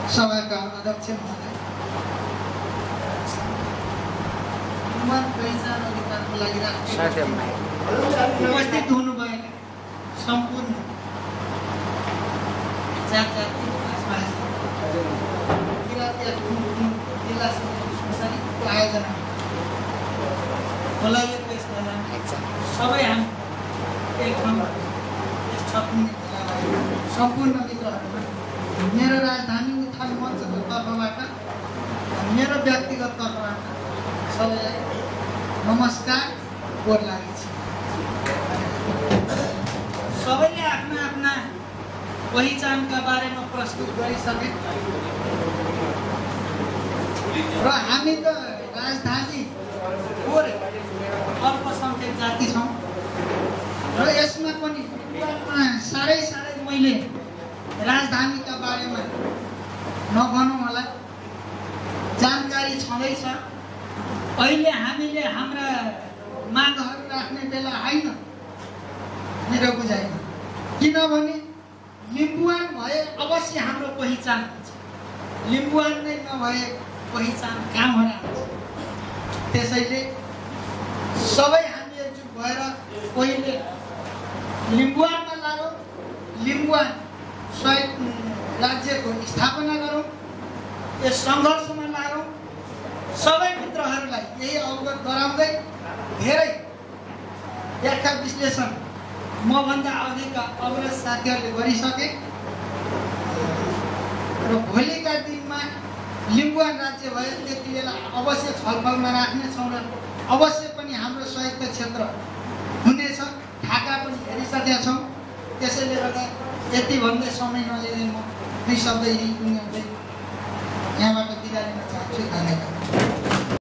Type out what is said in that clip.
सभाका अध्यक्ष महोदय, पहिचान अधिकारको लागि उपस्थित हुनुभएका सम्पूर्ण जात जाति जिल्ला संस्थाको आयोजना बोलाइएको यस मेलामा सबै हामी एक ठाउँमा यस छपुने मेलालाई सम्पूर्ण मित्रहरूमा मेरो राजधानी उत्थान मञ्चको तर्फबाट मेरो व्यक्तिगत तर्फबाट सबैलाई नमस्कार गोर लागेको छ। सबैले आफ्ना आफ्ना पहिचानका बारेमा प्रस्तुत गरिसके र हामी त राजधानी गोरे अल्पसङ्ख्यक जाति छौँ र यसमा पनि साह्रै मैले राजधानीका बारेमा नभनौँ होला, जानकारी छँदैछ। अहिले हामीले हाम्रा मागहरू राख्ने बेला होइन मेरो बुझाइमा, किनभने लिम्बुवान भए अवश्य हाम्रो पहिचान हुन्छ, लिम्बुवान नै नभए पहिचान कहाँ होला। त्यसैले सबै हामी एकजुट भएर पहिले लिम्बुवानमा लागौँ, लिम्बुवान राज्यको स्थापना गरौँ, यस सङ्घर्षमा लागौँ। सबै मित्रहरूलाई यही अवगत गराउँदै धेरै व्याख्या विश्लेषण मभन्दा अघिका अग्रज साथीहरूले गरिसके र भोलिका दिनमा लिम्बुवान राज्य भयो त्यति बेला अवश्य छलफलमा राख्नेछौँ र अवश्य पनि हाम्रो संयुक्त क्षेत्र हुनेछ, ढाका पनि हेरिसकेका छौँ। त्यसैले गर्दा यति भन्दै समय नलिँदै म दुई शब्द यही यहाँबाट बिदा लिन चाहन्छु। धन्यवाद।